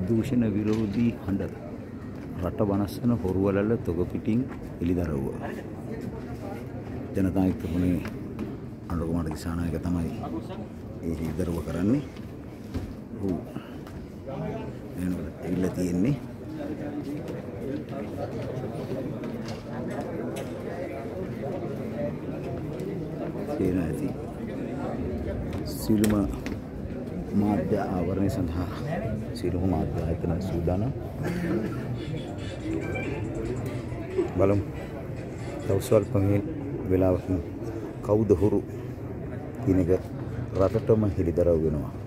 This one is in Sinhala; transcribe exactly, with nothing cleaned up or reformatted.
දූෂණ විරෝධී හඬ රට වනස්සන හොරුවලල්ල තොග පිටින් එළිදරව්ව. ජනතායුක්ත පුනේ අනුරකුමාර දිසානායක තමයි ඒ එළිදරව්ව කරන්නේ. ඔව්. එනකොට ඇවිල්ලා තියෙන්නේ තේරෙන ඇති සිළුම මාධ්‍ය ආවරණය සඳහා සිළුම මාධ්‍ය ආයතන සූදානම්. බලමු තව ස්වල්පමේ වෙලාවකින් කවුද හුරු කියන එක රටටම හෙළිදරව් වෙනවා.